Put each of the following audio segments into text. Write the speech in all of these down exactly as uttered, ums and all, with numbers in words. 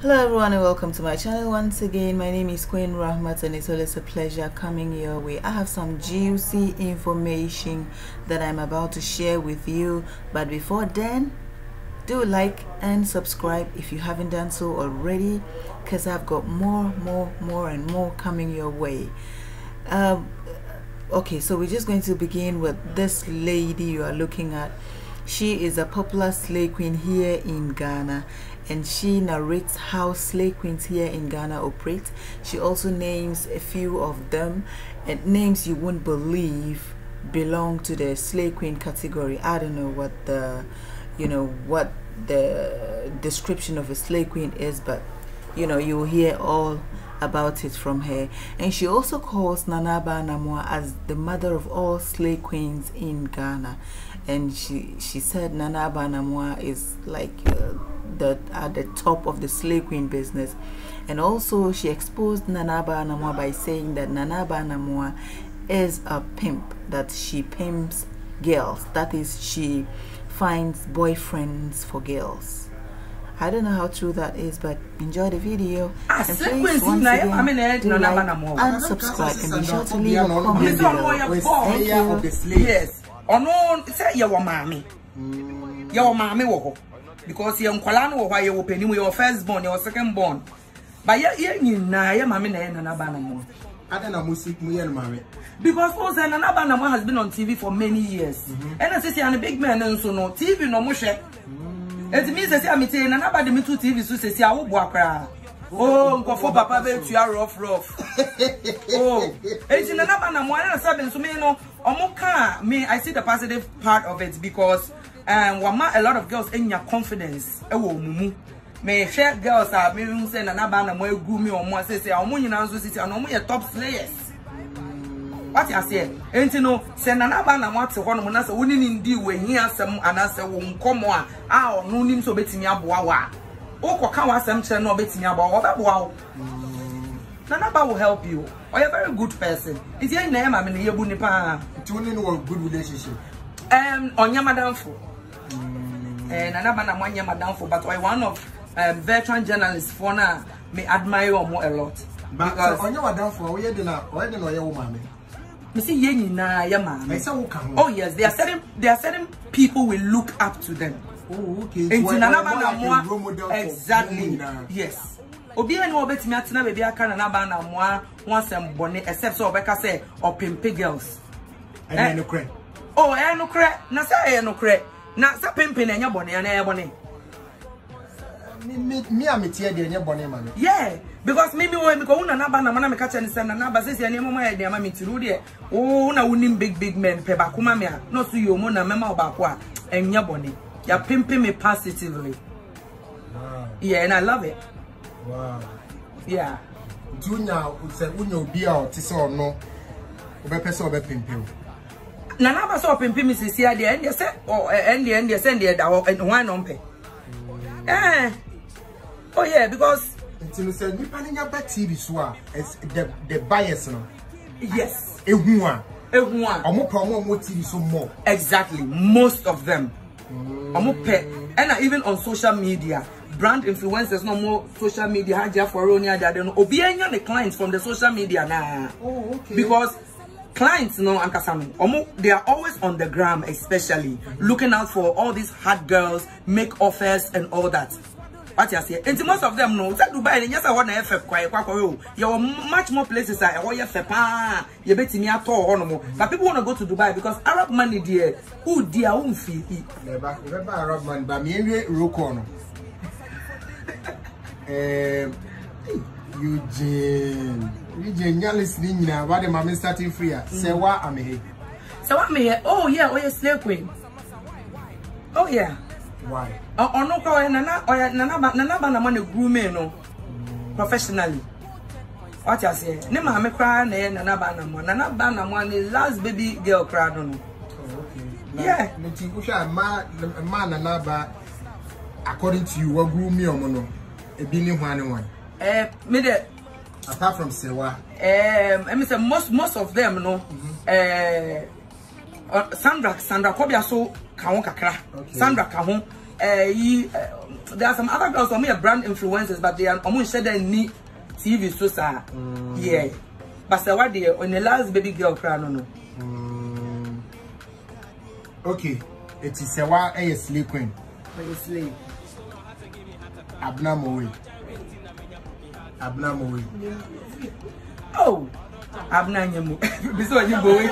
Hello everyone and welcome to my channel once again. My name is Queen Rahmat and it's always a pleasure coming your way. I have some juicy information that I'm about to share with you, but before then, do like and subscribe if you haven't done so already, because I've got more more more and more coming your way. Um, okay, so we're just going to begin with this lady you are looking at. She is a popular slay queen here in Ghana, and she narrates how slay queens here in Ghana operate. She also names a few of them, and names you won't believe belong to the slay queen category. I don't know what the you know what the description of a slay queen is, but you know you'll hear all about it from her. And she also calls Nana Aba Anamoah as the mother of all slay queens in Ghana, and she she said Nana Aba Anamoah is like uh, the at the top of the slay queen business. And also she exposed Nana Aba Anamoah by saying that Nana Aba Anamoah is a pimp, that she pimps girls, that is, she finds boyfriends for girls. I don't know how true that is, but enjoy the video. And please, once again, do like and subscribe, and be sure to leave a comment below. Thank you. Yes. Or no, say your mommy. Your mommy will, because you're Colano, why you open your first born, your second born. But yet, you know, your mammy and Nana Aba Anamoah. I don't know music, me and mommy. Because also Nana Aba Anamoah has been on T V for many years. Mm-hmm. And I say, I'm a big man, and so no T V, no more. It means that I'm saying Nana Aba Anamoah to T V, so say, I will walk around. Oh, go for Papa, you are rough, rough. Oh, it's in Nana Aba Anamoah, and seven, so me no, Omoka, me, I see the positive part of it, because um, a lot of girls in your confidence, oh, mumu. Me share girls are me say Nana Aba Anamoah go me or more say say omo nyina nso sit and omo ye top slayers. What you say? Enti no say Nana Aba Anamoah te ho no na say woni ni ndi we hi asem ana say wo nkomo a a ono nim so betimi aboa wa. Wo koka wa asem kire no betimi aboa wo beboa wo. Nana Aba will help you. Or you're a very good person. Is your name I mean yebu ni pa. It's only no good relationship. Um onya madamfo. Eh Nana Aba Anamoah nya madamfo, but I one of Um, veteran journalists for now me admire you more a lot. But because on your down for where you know, where you know your woman. You see, ye na ya man. Oh yes, there are certain there are certain people will look up to them. Oh okay. And Nana Aba Anamoah exactly. Yes. Obi any obeti me atena baby aka Nana Aba Anamoah one sem bone except so obeka say or pimpe girls. Eh no cre. Oh eh no cre. Na say eh no cre. Na sa pimpe na nya bone na eh bone. Me me am tie de enye bone man. Yeah, because me me we me ko Nana Aba Anamoah me ka che say Nana Aba say say ene mama e de ama me tiru de. Oh na wonim big big men pe ba kuma me a. No so yo mo na mema obako a enye bone. Ya pimping me positively. Wow. Yeah, and I love it. Wow. Yeah. Junior say unya obi a o ti say ono. Obe pese obe pimping. Nana Aba so pimping me sisi a de and say oh and the and the send the da one on pe. Eh. Oh yeah, because until you said nipa nya ba T V so a the the bias no. Yes. Ehu a. Ehu a. Omo pa omo mo T V so more. Exactly. Most of them. Mm. Omo pe. And even on social media, brand influencers no more social media haja for onia da no. Obi anya the clients from the social media na. Oh, okay. Because clients no ankasano omo they are always on the gram, especially mm-hmm. looking out for all these hot girls, make offers and all that. What you say? And most of them know that Dubai and yes I want to F kwa kwa kwa you are much more places I want you pa you bet me at all no. But people want to go to Dubai because Arab money there who dear won't feel it. Remember Arab money but me we roko no. Um Eugene Eugene you're listening now what the mommy starting free say what am here. So what me here? Oh yeah, oh yeah, slay queen. Oh yeah. Why? Oh no, oh Nana, oh Nana Aba Nana Aba Anamoah grew me no professionally. What you say? Ne ma me cry na Nana Aba Anamoah. Nana Aba Anamoah the last baby girl cry no. Oh okay. Yeah. Me ti ko sha ma ma Nana Aba according to you what grew me omo no. E bi ni hwan one. Eh me the apart from Sewa. Um I mean say most most of them no. Mm-hmm. Eh uh, Sandra Sandra Kobia so ka ho kakra. Okay. Sandra ka ho uh, there are some other girls who are brand influencers, but they are almost said they need T V so sir. Mm. Yeah. But so what they on the last baby girl crown no no. Mm. Okay. It is a wa a slave queen. A slave. Abna Moe. Abna Moe. Oh. Abna Nyamu. This one you boy.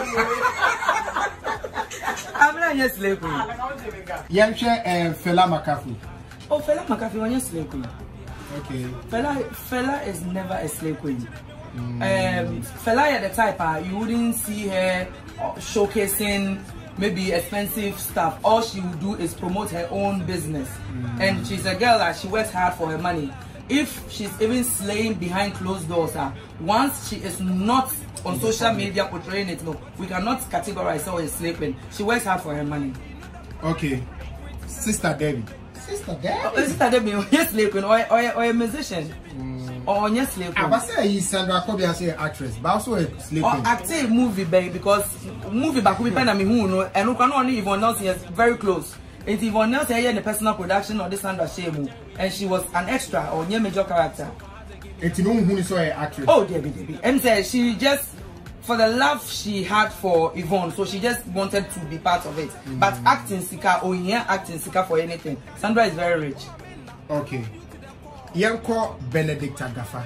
Abna Nya slave queen. Yamsha and Fela McAfee. Oh, Fela McAfee on your slave queen. Okay. Fela Fela is never a slave queen. Mm. Um, Fela at the type uh, you wouldn't see her showcasing maybe expensive stuff. All she will do is promote her own business. Mm. And she's a girl that uh, she works hard for her money. If she's even slaying behind closed doors, uh, once she is not on social media portraying it, no, we cannot categorize her as sleeping. She works hard for her money. Okay. Sister Debbie. Sister Debbie? Oh, Sister Debbie, yes, sleeping, or, or, or a musician. Mm. Or yes, sleeping. I was saying Sandra Kobe as an actress, but also a sleeping. Or active movie, baby, because movie back we pen who know, and who can only even know is very close. It's even now say in the personal production or this Sandra Shemu, and she was an extra or near major character. It's no who is an actress. Oh, dear, baby. And say she just for the love she had for Yvonne, so she just wanted to be part of it. Mm. But acting sika or yeah, acting sika for anything. Sandra is very rich. Okay. Yanko Benedict Agafa.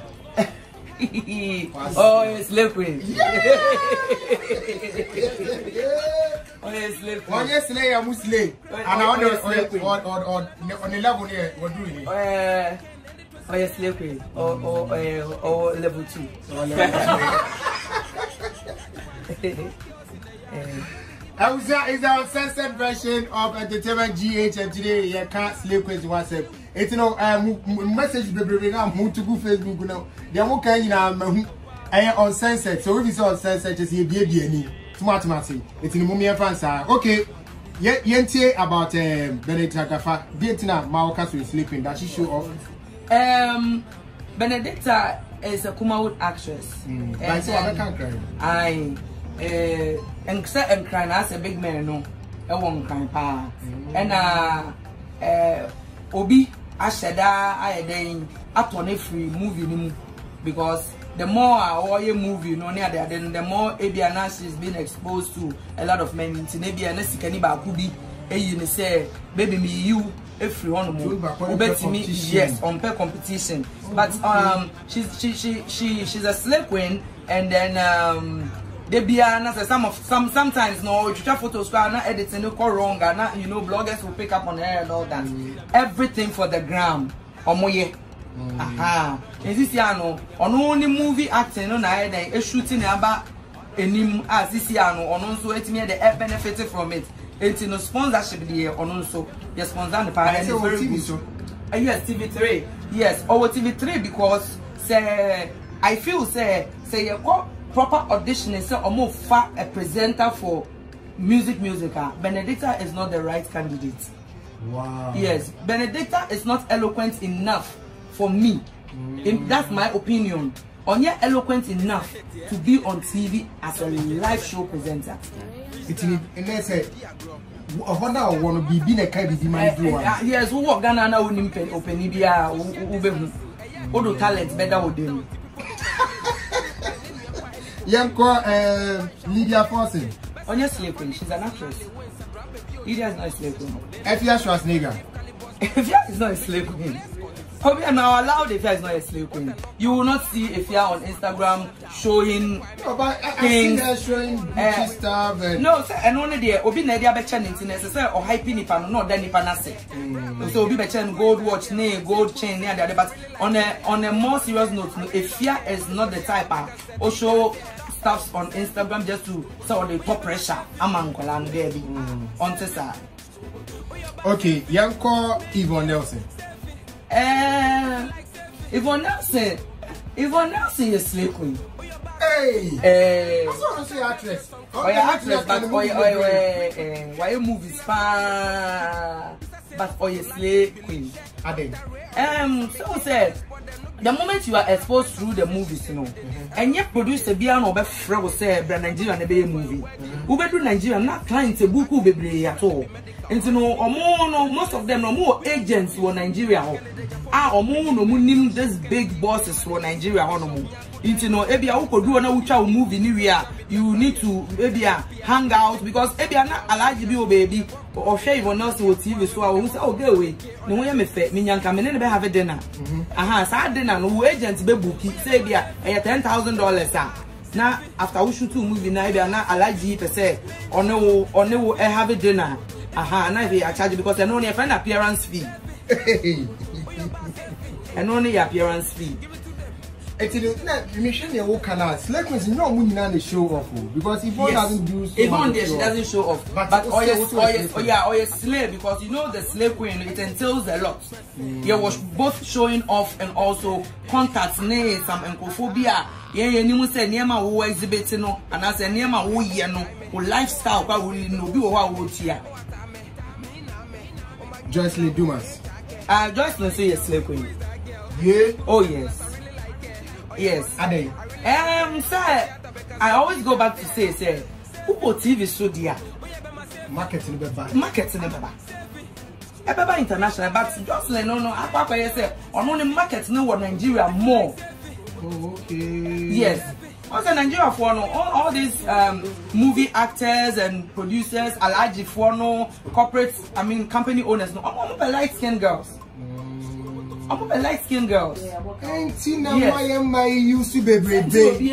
Oh, it's liquid. Yeah. Oh, it's liquid. One year slay, I'm Muslim. And I on the level here, what do you uh, Oh, yes, liquid. Or or or level two. I was there is our uncensored version of Entertainment G H, and today you can't sleep with WhatsApp. It's you know um message baby now who to go Facebook now. They won't can you know I uncensored. So if it's uncensored, just here be be any smart massy. It's in the moment fans are okay. Yeah, yente about um Benedict Agafa. Bentina Maoka is sleeping. That she show off. Um Benedicta is a Kumawood actress. Mm. And um, I eh and say and crying as a big man no. I won't cry pa. And uh eh Obi Ashada I then atone free movie because the more I movie no near there then the more Abiana she's been exposed to a lot of men in Abia and Sikani Bakubi eh you say baby me you every one more me yes on per competition. But um she's she she she she's a slave queen and then um they be some of some sometimes no you try photos not editing no go wrong and you know bloggers will pick up on her and all that. Mm. Everything for the gram omoye. Mm. Aha. Is this year no on only movie acting no na then a shooting about enim as this year no on also it me the benefit from it. It's no sponsorship the on also yes sponsor the parents very good. So uh, yes T V three yes or T V three because say I feel say say you go proper auditioning say omo fa a presenter for music musical. Benedicta is not the right candidate. Wow. Yes, Benedicta is not eloquent enough for me. Mm. In, that's my opinion. Onya eloquent enough to be on T V as a live show presenter. It's in let's say I wonder I want to be being a kind of man do. Yes, who work Ghana na woni open open bia wo be hu. Odo talent better wo dem. Yanko uh, Lydia Forson. Onya slave queen, she's an actress. Lydia is not a slave queen. Efia Schwarzenegger. Efia is not a slave queen. Probably now allowed Efia is not a slave queen. You will not see Efia on Instagram showing no, but I, things. I see her showing Gucci uh, stuff. And no, sir, and only there. Obi na dia be chen internet. Say or hype nipa no then nipa na say. So Obi be chen gold watch, ne gold chain, ne there. But on a on a more serious note, no, Efia is not the type of show stuff on Instagram just to so the top pressure. Among Kolan baby on Tessa. Okay, Yanko Yvonne Nelson. Uh, Yvonne Nelson, Yvonne Nelson is slave queen. Hey, eh, that's what I say actress. Oh, yeah, actress, but oh, yeah, why movies far, but oh, yeah, slave queen. I think. Um, so said, the moment you are exposed through the movies, you know, mm-hmm. and yet produce a piano or friend will say, Nigeria and a movie. Who be do Nigeria not clients a book who be at all. And you know, omo no most of them no more agents in Nigeria. Ah, omo no mo nim this big bosses for Nigeria ho no mo. You know, ebi a ukodu na ucha move anywhere, you need to maybe hang out because ebi na alaji bi o baby or share even else with T V so I will say oh go away. No we me fe me nyanka me ne be have dinner. Aha, sa dinner no agent be book say bia e ten thousand dollars ah. Now after we shoot two movie na bia na alaji per se on no on no e have dinner. Aha, na be a charge because I know ne friend appearance fee. And only appearance fee. It's you know, canal. Slave Queens, you know, we need to show off because Yvonne yes. doesn't do so Yvonne there, she doesn't show off. But, but oh yes, oh yes, oh yeah, oh yes, slave because you know the slave queen it entails a lot. Mm. You was both showing off and also contacts, names, some encophobia. Yeah, yeah, you say Niema who exhibiting no, and I say Niema who ye no, who lifestyle, who will no be what would here. Joycelyn Dumas. Ah, uh, Joycelyn say yes, slave queen. Yeah. Oh yes. Yes. Are they? Um, sir, I always go back to say, say, who put T V so dear? Marketing the baba. Marketing the baba. A baba international, but Joycelyn, no, no, I papa say, on only market no one Nigeria more. Oh, okay. Yes. Also Nigeria for no, all, all these um movie actors and producers, alaji for no, corporate, I mean company owners, no, I'm a light skinned girls. I'm a light skinned girls. Yes. My used to be baby.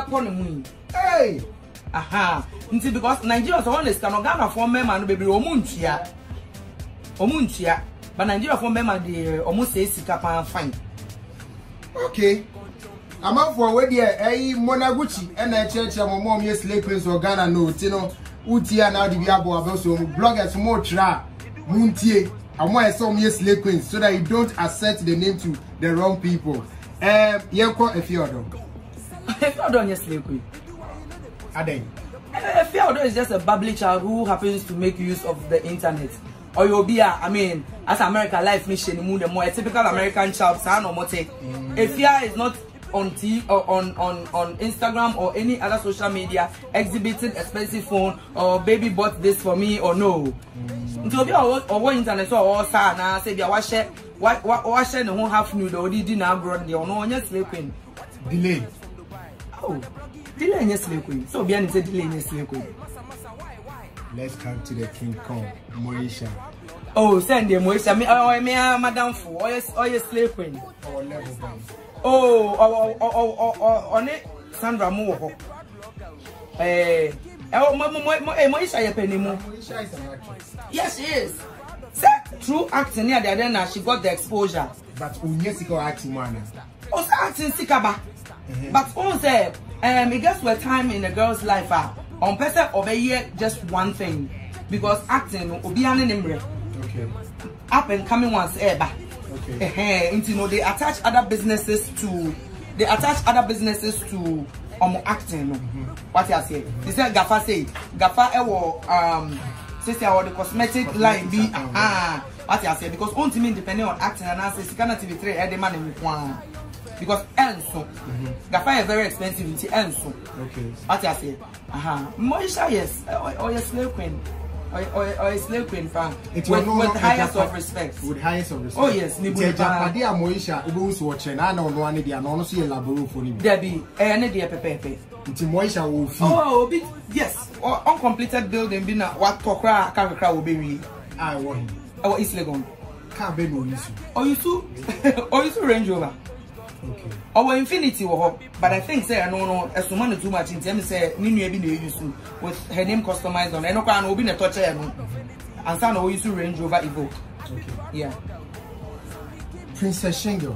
Hey. Aha. Until because Nigeria so honest, can Ghana for member no baby omuntia. Omuntia. But Nigeria for member the almost say sika fine. Okay. I'm out for where there eh Monaguchi and I church my mom yes Slave Queens or Ghana no, you know, Utia now the Biabo about so bloggers more tra Muntie. I want some yes Slave Queens so that you don't accept the name to the wrong people. Um, yeah, quite a few of them. If you're done, yes, Slave Queen. Are they? A Theodore is just a bubbly child who happens to make use of the internet. Or you'll be, a, I mean, as American life mission, the more a typical American child, son or mote. If Fia is not on T or on, on, on Instagram or any other social media exhibiting expensive phone or baby bought this for me or no. So be or what internet so or sana say be wash what wash no who half nude or did na abroad the no yes Slave Queen. Delay. Oh, delay yes Slave Queen. So be an say delay yes Slave Queen. Let's come to the King Kong, Moesha. Oh, send them Moesha. Me oh me madam fu. Oh yes, oh yes Slave Queen. Our level band. Oh, oh, oh, oh, oh, on it Sandra Moho. Eh, oh, Moesha ye penny mo. Moesha is an actress. Yes, she is. Through acting near the then she got the exposure. But unyesiko acting man. Oh, acting sikaba. But on say, um, it gets to a time in a girl's life ah, on person of a year just one thing because acting obi ane nimbre. Okay. Up and coming once ever. Okay. Uh, you know they attach other businesses to they attach other businesses to um acting. Mm-hmm. What you say? They say Gafa say Gafa ewo um say say our the cosmetic, cosmetic line be ah what you say because on to me depending on acting and I say Sikana T V three eh the man in one because enso Gafa is very expensive in enso. Okay. What you say? Aha. Moesha yes or yes Slave Queen. Or, or, or a Slave Queen fan with, no with highest of respect. With highest of respect. Oh yes, ni bu Japadi Moesha Ubus watching. I know no one dia no so ye laboro for him. Debbie, eh na dia pepepe. Nti Moesha wo fi. Oh, bit yes. Or uncompleted building be na what tokra ka kra wo be wi. I want. Our East Legon. Ka be no issue. Oh you too. Oh you too Range Rover. Okay. Our Infinity wo but I think say no no esuma too much in terms say ni nua bi na use with her name customized on. Eno kwa na obi na touch e no. And so no use Range Rover Evoque. Okay. Yeah. Princess Shingo.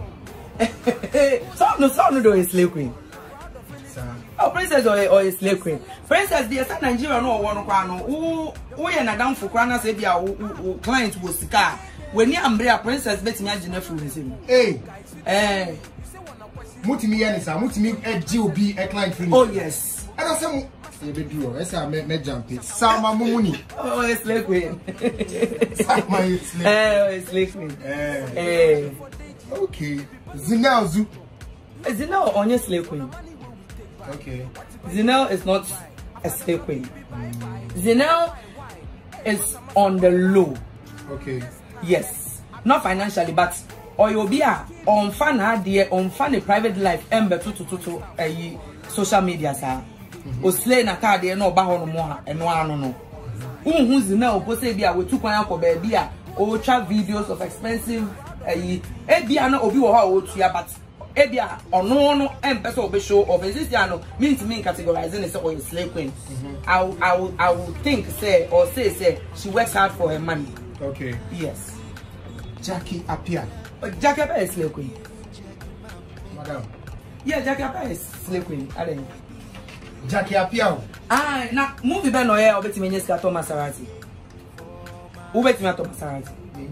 So no so no do is Slave Queen. Sir. Oh Princess or or is Slave Queen. Princess the South Nigeria no wo kwa no. Wo wo ye na damfo kwa na say bia wo client wo sika. When you umbrella Princess betimi agina fu nsem. Eh. Eh. Mutimi ya nisa, mutimi e G O B e client free. Oh yes. I don't say you be do. I say me me jump it. Sama mumuni. Oh, it's Slave Queen. Sama is Slave. Eh, it's Slave Queen. Eh. Eh. Okay. Zinel Zu. Zinel on your Slave Queen. Okay. Zinel is not a Slave Queen. Mm. Zinel is on the low. Okay. Yes, not financially, but or you'll be a on fan idea on fan private life ember to to to a social media sir. O slay na card no baho no more and no no no. Who's now posted be a with two point for baby ultra videos of expensive a ebia no obi wo ha o tua but ebia ono no ember so be show of this no mean to me categorizing is or slay queen. I I will I will think say or say say she works hard for her money. Okay. Yes. Jackie Appiah. Uh, Jackie Appiah is slay queen. Madam. Yeah, Jackie Appiah is slay queen. I think. Jackie Appiah. Ah, na movie be no here obeti menye ska Thomas Sarati. Obeti me Thomas Sarati.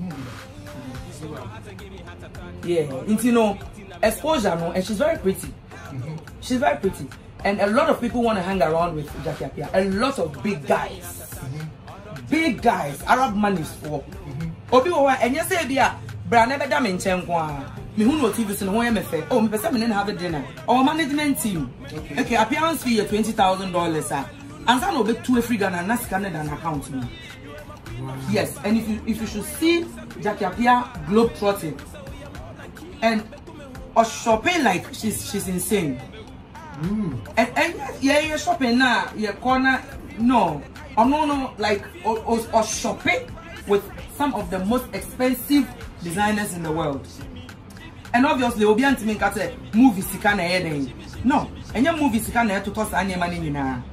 Yeah, you know, exposure no, and she's very pretty. Mm-hmm. She's very pretty, and a lot of people want to hang around with Jackie Appiah. A lot of big guys, mm-hmm. big guys, Arab man is for. Obi wa and you say dia bra na be da me nchen kwa me hu no T V so no me fe oh me pese me na have dinner our management team okay, okay appearance fee twenty thousand dollars ah and so no be two free Ghana na scan an account me. Wow. Yes, and if you if you should see Jackie Appiah globe trotting and or shopping like she's she's insane. Mm. And and yeah yeah shopping na yeah corner no or no no like or, or, or shopping with some of the most expensive designers in the world. And obviously obi antimi nkate movie sika na yeden. No, enya movie sika na to toss anya money nyina.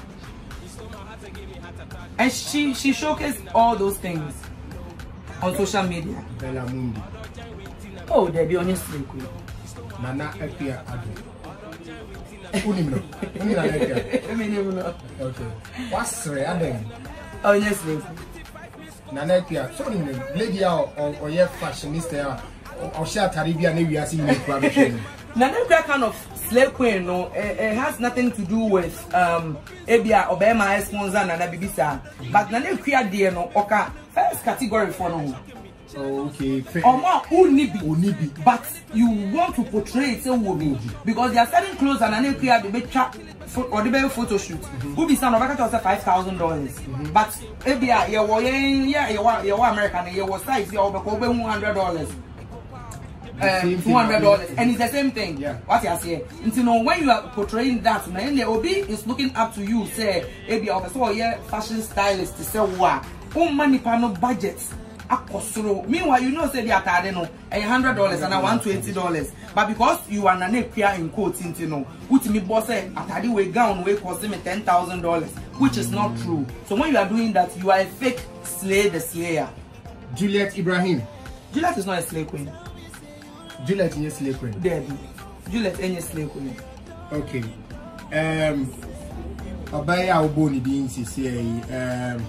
And she she showcased all those things on social media. Bella Mundi. Oh, they be honestly queen. Nana Appiah Ado. Unimno. Unimno Appiah. Unimno. Okay. What's re Adam? Honestly. Nana Appiah. So ni lady or or ye fashionista or share Taribia na we are seeing you probably. Nana Appiah kind of slave queen no it, it has nothing to do with um Ebia Obama sponsor Nana Bibisa. But Nana Appiah there no oka first category for no. Oh, okay. Oma unibi. Unibi. But you want to portray it a woman because they are selling clothes and Nana Appiah they make trap or the be photo shoot. Who be some of that five thousand dollars. But Ebia you were yeah you were you were American you were size you were over one hundred dollars. Um, two hundred dollars, and it's the same thing. Yeah. What you say? And you know when you are portraying that, man, the Obi is looking up to you. Say, maybe officer or yeah, fashion stylist to say what? Oh, money panel budgets. Meanwhile, you know, say they are tired, no, a hundred dollars and a one twenty dollars. But because you are Nana Appiah in quotes, you know, which me boss say, at way gown way costing me ten thousand dollars, which is not true. So when you are doing that, you are a fake slay the slayer. Juliet Ibrahim. Juliet is not a slay queen. Juliet is a slave queen. Debbie. Juliet is a slave queen. Okay. Um. Obaya Uboni being C C A. Um.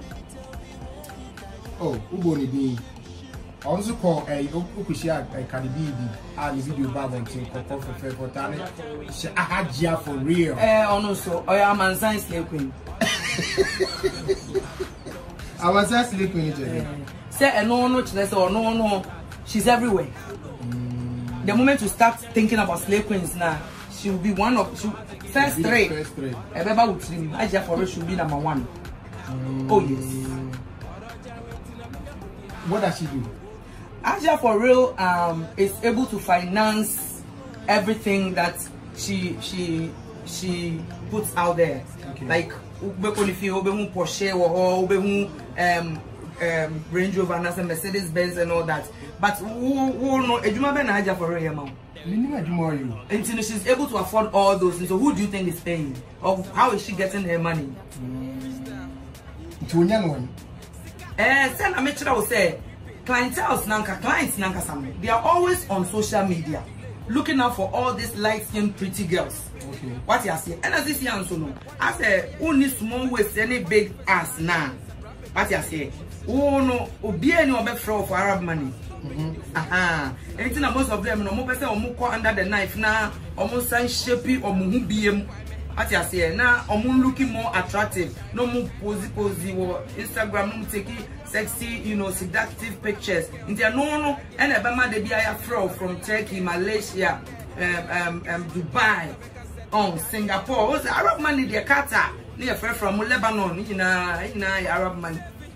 Oh, Uboni being. Also call a Ukushia a Caribbean and video babble to Coco for Fotani. Ahajia for real. Eh, also, I am a science slave queen. I was a slave queen. Say, and no, no, or no, no, she's everywhere. The moment you start thinking about slave queens now, she will be one of she, first three. First three. Everybody would dream. Aja for her should be number one. Mm. Oh yes. What does she do? Aja for real um is able to finance everything that she she she puts out there. Okay. Like ube qualify ube hu Porsche or ube hu um um Range Rover and Mercedes Benz and all that. But who who no ejuma be na Aja for real amount. Until she's able to afford all those things. So who do you think is paying? Or how is she getting her money? Mm. Eh, send a message. I will say, clientele nanka, clients nanka some. They are always on social media, looking out for all these light-skinned pretty girls. Okay. What you say? And as this young so no, I say, who needs small waist any big ass now? What you say? Oh no, obi any obe fraud for Arab money. Mm-hmm. Aha. Anything that most of them no more person or under the knife now, almost sign shapey or muhu B M. What you say now, omu looking more attractive, no more posy posy or Instagram, no taking sexy, you know, seductive pictures. In the no no, and a bama de be a fraud from Turkey, Malaysia, um, um, um, Dubai, on Singapore. What's the Arab money? The Qatar, near from Lebanon, you know, in Arab money.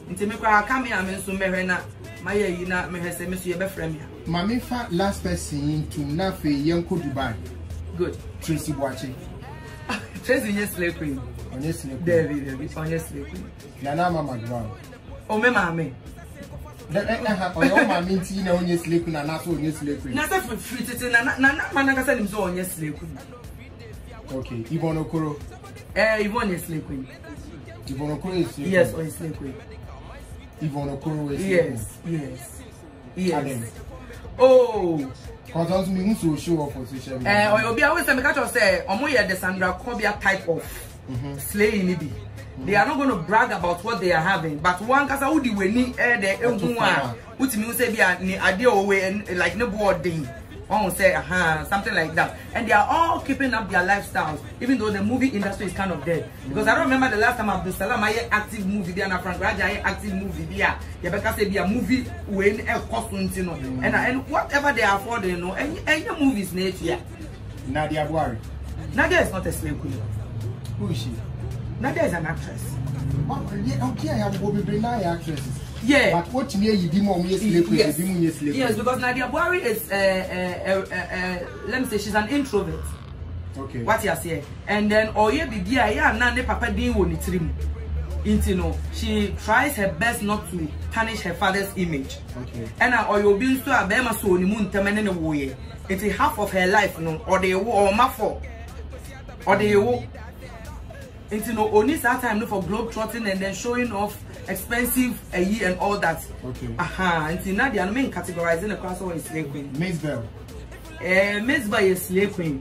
Nti me kwa come here me nso mehwe na maye yi na mehwe se me so ye be frame ya. Mami fa last person to na fe yenko Dubai. Good. Tracy Boache. Tracy yes slay queen. Onye slay queen. David, David, onye slay queen. Nana mama Dubai. O me mama. Eh eh o yo mami nti na onye slay queen na so onye slay queen. Na say free tete na na na man ka say nim so onye slay queen. Okay, Yvonne Okoro. Eh, Yvonne is slay queen. Yvonne Okoro is slay queen. Yes, onye slay queen. Yvonne Okoro is slay Yes, yes. Yes. Yes. Oh. Cause also me who show off on social media. Eh, or obi always say me catch us say omo ye the Sandra Kobia type of mm-hmm. slaying it be. Mm-hmm. They are not going to brag about what they are having, but one kasa udi we ni eh the ehun a utimi say bia ni ade o we like no boarding. One will say aha something like that, and they are all keeping up their lifestyles, even though the movie industry is kind of dead. Because I don't remember the last time Abdul Salam I hear active movie there, and Frank Raja I active movie there. You better say be a movie when a costume, you know, and and whatever they afford, you know, any any movies nature. Nadia Buhari. Nadia is not a slave queen. Who is she? Nadia is an actress. Oh, yeah, okay, I have Bobby Brenai actresses. Yeah. But what me you be more me slave queen, yes. you be more slave. Yes, because Nadia Buhari is uh, uh, uh, uh, let me say she's an introvert. Okay. What you say? And then Oye Bibia, yeah, na ne papa din wo ni trim. You know, she tries her best not to tarnish her father's image. Okay. And uh, Oyo bin so abema so ni mu ntemene ne wo ye. It's half of her life no or the wo or mafo. Or the wo. You know, only that time no for globe trotting and then showing off expensive a year and all that. Okay. Aha, until now they are main categorizing the class of slave queen. Miss Bell. Eh, Miss Bell is slave queen.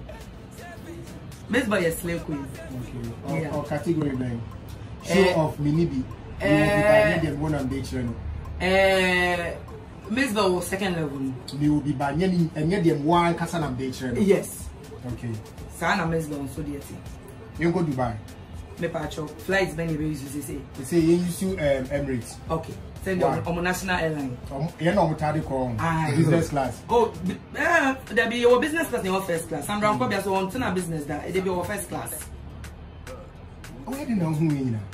Miss Bell is slave queen. Okay. Or, yeah. or category nine. Show eh, of Minibi. Eh, you will be one on the channel. Eh, Miss Bell was second level. You will be by any and them one Kassan on the channel. Yes. Okay. Sana Miss Bell so dear. You go to Dubai. Me pacho flights many ways you say. They say you use um, Emirates. Okay. Send you on, on national airline. Um, you know what call business class. Oh, uh, there be your business class in your first class. Sandra mm. Kobia so on turn business that it be your first class. Where do you know who you know?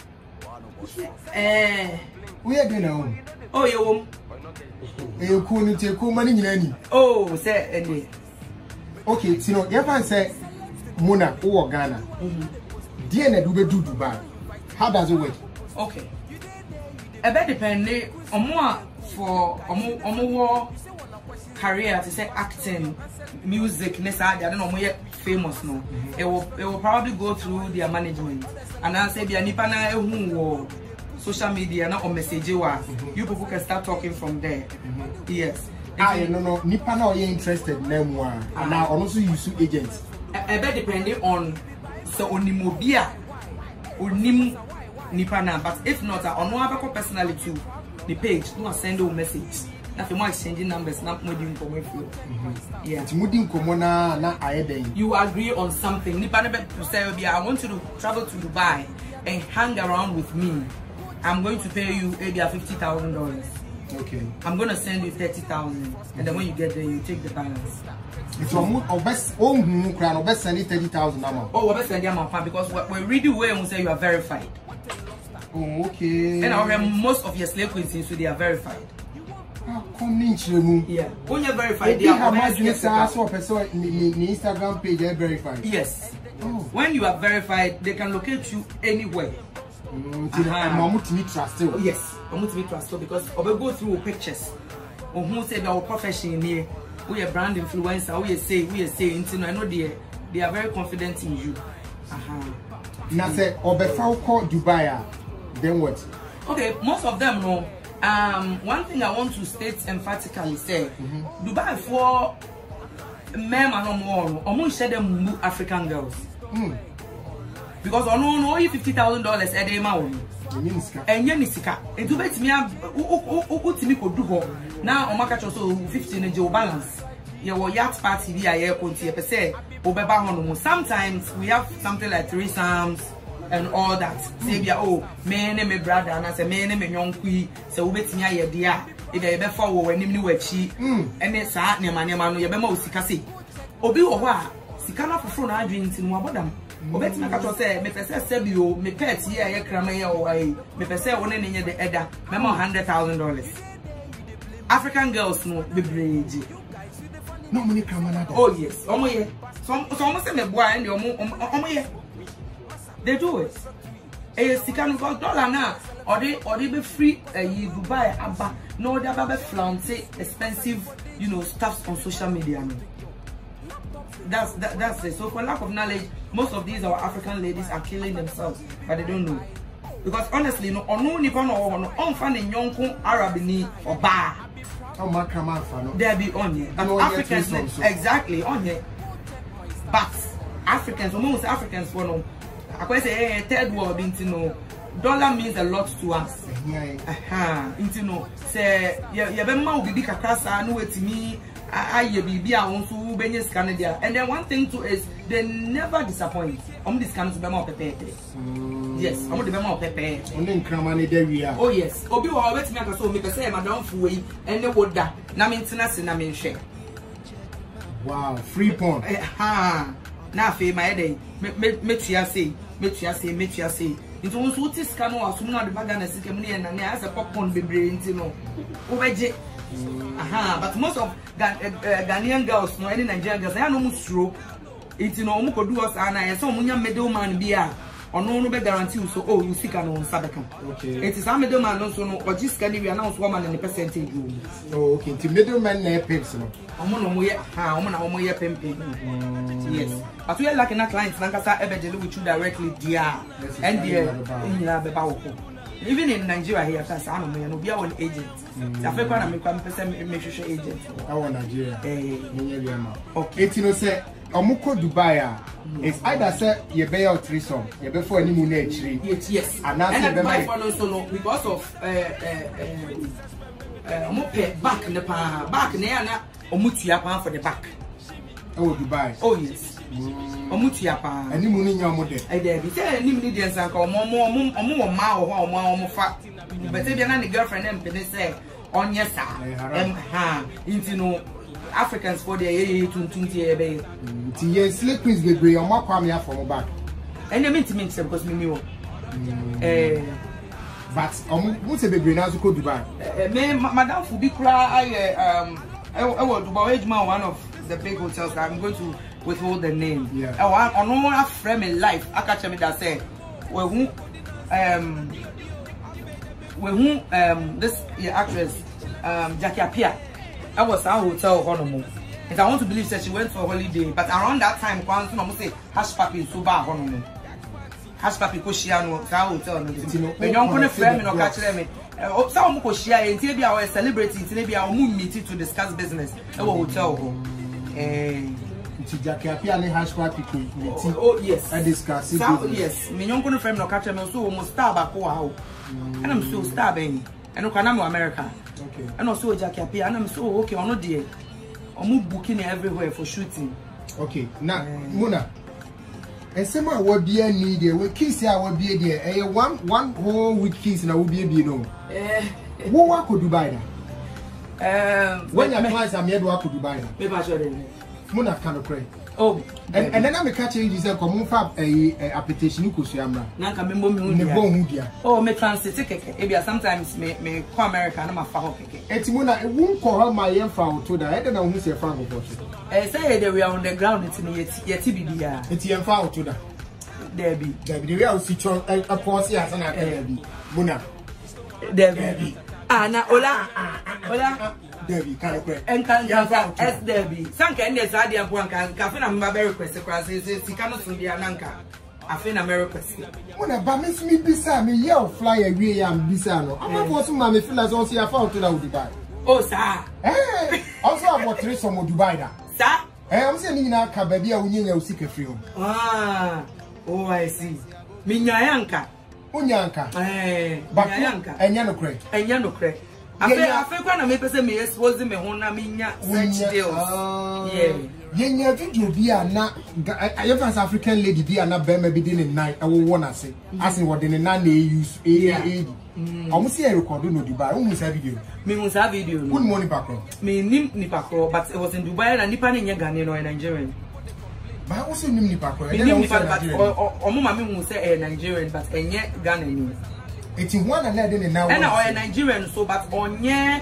Eh. Where do you know? Oh, you won't. You couldn't take money in any. Oh, say any. Okay, so you ever say Mona or Ghana? D N A do do Dubai. How does it work? Okay. A bit depending on more for a more career to say acting, music, I don't know more famous no. It will it will probably go through their management. And I say be a nipana who social media na or message you people can start talking from there. Yes. Ah, no no nipana are interested in and now also use agents. A bit depending on so onimobia onim nipana, but if not on no other personality the page no send a message. If you exchanging numbers, not moving for me. Yeah. You agree on something. I want you to travel to Dubai and hang around with me. I'm going to pay you maybe fifty thousand dollars. Okay. I'm going to send you thirty thousand, and then when you get there, you take the balance. It's almost best. Oh, best send thirty thousand. Oh, best send them because we really well and say you are verified. Oh, okay. And I remember most of your slave queens, so they are verified. Yeah. When you're verified, they are Instagram page are verified. Yes. Oh. When you are verified, they can locate you anywhere. Mm, uh-huh. trust you. Yes, I'm going to trust you because I will go through pictures. Or who said our profession here? We are brand influencer. We say we are saying, I know they they are very confident in you. Uh-huh. Now say, Obefa call Dubai. Then what? Okay, most of them know. Um, one thing I want to state emphatically say, mm-hmm. Dubai for men and no more, almost share them African girls. Mm. Because on no no fifty thousand dollars a day ma and yen sika. And to bet me ultimate could do ho. Now on market also fifteen in Joe balance. Your yacht party via air conti per se. Sometimes we have something like three psalms and all that. Say be oh, me and my brother and I say me and my young queen. So we bet me a dear. If they ever follow when you were she and it's a near my name, you be more sika say. Obi or what? Sikana for phone I drink in one bottom. obet me catch say me pese sebio me pet here ye krama ye o ai me pese won ne nye de eda me ma one hundred thousand dollars African girls no be breji no money krama na. Oh yes omo ye some some say me boy and omo omo ye they do it eh sika no dollar na or they or they be free uh, you Dubai aba no they aba flaunt expensive you know stuff on social media no. That's that, that's it. So for lack of knowledge, most of these our African ladies are killing themselves, but they don't know. Because honestly, no, no nipa no no on fan in yonko Arab ni or ba. Oh my come there be on here. And Africans exactly on here. But Africans, most Africans for no. I can say hey, third world into no. Dollar means a lot to us. Yeah. Aha, into no. Say ya ya be ma obi kakra sa no wetimi aye bibi a won so benye scan dia. And then one thing too is they never disappoint. Om this scan to be more pepe. Yes, I'm the be more pepe. Only nkrama ne da wi a. Oh yes. Obi wo wetimi aka so me pese e madam fuwe ene woda na me ntina se na me nhwe. Wow, free porn. Aha. Na fe my day. Me me tua say, me tua say, me tua say. Into one so this scan no asum na the bag na sike mu ne na na as a popcorn bebre nti no. Obeje. Aha, but most of Ghanaian girls no any Nigerian girls they no musro. Nti no omo kodu us ana ye so omunya middleman bia ono no be guarantee so oh you sika no sadaka. Okay. It is a middleman no so no oji sika ni we announce woman in the percentage. Oh okay. Nti middleman na pimps no. Omo no mo ye ha omo na omo ye pimping. Yes. But we are like na clients na kasa ebe deal with you directly there. And there in be ba wo. Even in Nigeria here kasa anu me no be one agent. Africa na me kwa mpese me hwehwe agent. I want Nigeria. Eh, me we am. Okay. It no say omuko Dubai a it's either say you be your threesome, you be for any mu na achiri. Yes, yes. And that's the buy for no so no because of uh uh uh omo pay back ne pa back ne na omutua pa for the back. Oh Dubai. Oh yes. Omutua pa. Ani mu ni nya omo de. I dey be say ni mu dey nsan ka omo omo omo wo ma wo omo omo fa. But say na the girlfriend em pe say onye sa. Em ha into no Africans for their ye tuntun tie be. Ti ye slip queens bebre o makwa me afọ mo back. And they mean to mean because me me eh but um who say bebre na so ko Dubai. Eh me madam fu bi kura I um I was Dubai one of the big hotels that I'm going to withhold the name. Yeah. I want on one frame in life. I catch me that say we who um we who um this yeah, actress um Jackie Appiah. I was at a hotel honeymoon. And I want to believe that she went for a holiday, but around that time, once no say hash papi so bad honeymoon. Hash papi ko share no that hotel no. When you come friend me no catch them. Uh, some ko share until be our celebrity, until be our meet to discuss business. At hotel ho. Eh Jackie Appiah ne hash papi ko meet. Oh yes. I discuss it. Yes. Me you come friend no catch me so almost star back ho how. And I'm so star ben. And no kana America. Okay. And also Jackie Appiah and I'm so okay on no there. I'm booking everywhere for shooting. Okay. Now, uh, Muna. And some of what be a need there. We kiss ya will be there. Eh, one one whole week kiss na will be be no. Eh. What could Dubai na? Um. When your clients are made, what could Dubai na? Maybe I should. Muna can pray. Oh. And and then I'm catching you say come for a application ku suamra. Na ka membo me hu dia. Oh, me transit keke. Ebia sometimes me me ko America na ma fa ho keke. Eti mo na won ko ha ma yen fa ho to da. E de na hu se fa go for so. Eh say they we are on the ground eti me yeti yeti bibia. Eti yen fa ho to da. There be. There be we are si chon a pause ya sana ka there be. Mona. There be. Ah na ola. Ola. Debbie, can I pray? And can you S Debbie? Sanka and the Sadia Buanka, Cafina Mabel request across his Sicano Sundia Nanka. I think America. When a bamis me beside me, yell fly away and bisano. I'm not going to mammy feel as also I found to Dubai. Oh, sir. Eh, also about three some of Dubai. Sir, I'm saying now, Cababia, we need a secret film. Ah, oh, I see. Minyanka. Unyanka. Eh, Bayanka. And Yano Craig. And Yano Craig. I feel I feel when I make person me expose me hona minya such deals. Yeah. Yenya video be a na I have as African lady be a na be me be in night I will wanna say as in what in na use a almost see a record no Dubai almost a video. Me almost a video. Good morning background. Me nim ni background but it was in Dubai and nipa ni Ghana no Nigerian. But also nim nipa ko. Nim nipa but omo ma me hu say a Nigerian but enye Ghana ni. Eti one and na dey now. And or Nigerian so but onye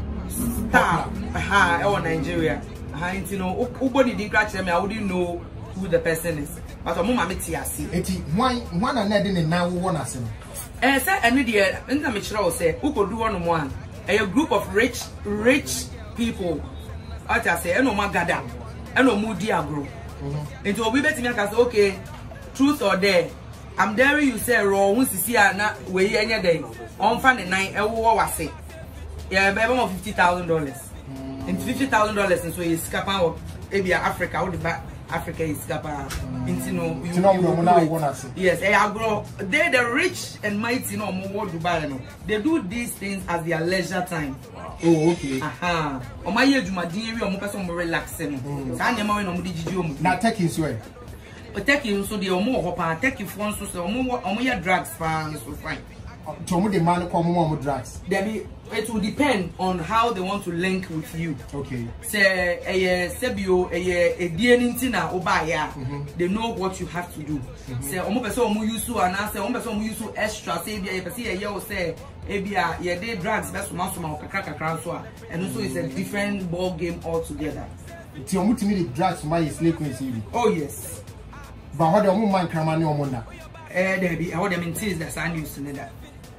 star aha e Nigeria. Aha nti no ubodi di crack me I wouldn't know who the person is. But omo ma me ti ase. Eti one one and na dey now wo na ase no. Eh say enu de nta me kire o say ukodu wono mo an. A group of rich rich people. What I say eno magada. Eno mudi agro. Into obi betimi aka say okay, truth or dare. I'm daring you say raw won sisi ana we enye dey. On fa ne nine e wo wase. Yeah, be about fifty thousand dollars. And fifty thousand dollars so is scapa of Abia Africa, all the back Africa is scapa. Into no you know yes, eh agro. They the rich and mighty no more Dubai no. They do these things at their leisure time. Oh, okay. Aha. O ma ye djuma din wi o mo person mo relax no. Sa nyama we no mo di jiji o mo. Na take in so. O take in so de o mo ho pa take for nso so o mo o mo ye drugs pa so fine. To mo the man come mo drugs. There be it will depend on how they want to link with you. Okay. Say eh sebio eh edie nti na o ba ya. They know what you have to do. Say o mo person o mo use so na say o mo person o mo use extra say bia e person ye ye o say ebia ye dey drugs best man so ma kakra kakra so and also it's a different ball game altogether. Ti o mo timi the drugs my is like when see. Oh yes. But how the o mo man kramane o mo na. Eh there be how them things that sound used to that.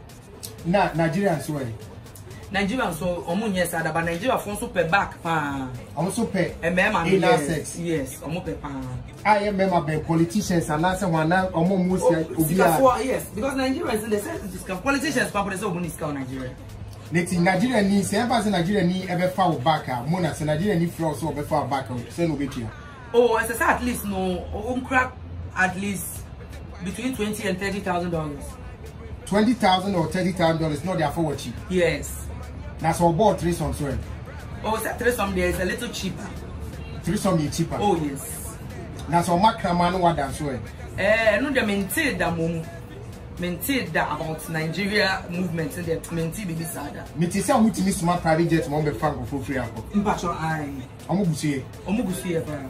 Na Nigerian so way. Nigerian so omo yes ada but Nigeria fon so per back pa. Omo so per. E me ma no sex. Yes, omo per pa. I am member by politicians and answer one now omo musi obia. Yes, because Nigerians in the sense this politicians pa say omo niska Nigeria. Neti Nigeria ni say ever say Nigeria ni ebe fa wo back a mo na say Nigeria ni flow so ebe fa back say no betia. Oh, I say at least no on crack at least between twenty and thirty thousand dollars. Twenty thousand or thirty thousand dollars, not their forward cheap. Yes. That's for about three some so. Oh, so three some there is a little cheaper. Three some is cheaper. Oh yes. That's for macraman what that so. Eh, no the maintain that mum maintain that about Nigeria movement in the maintain baby sada. Me ti say who ti miss my private jet mo be fan for free akọ. Mpacho ai. Omo busie. Omo busie pa.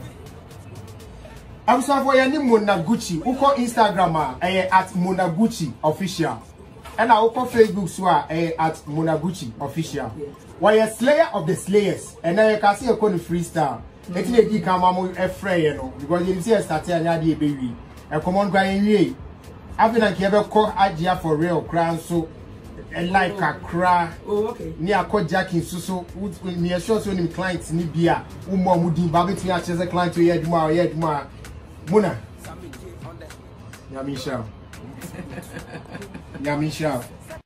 I'm sorry for your name Monaguchi. Uko Instagram eh at Monaguchi official. And I uko Facebook so eh at Monaguchi official. Why a slayer of the slayers. And I can see a con freestyle. Let me di kama mo e frey you know because you see start anya dey baby. E common gwa enwie. After na kiebe ko agia for real crown so a life kakra. Oh okay. Ni akọ jacking so so me sure so ni clients ni bia. Umo mudi ba betimi a chese client we aduma o aduma. Muna. Yamisha. Yamisha.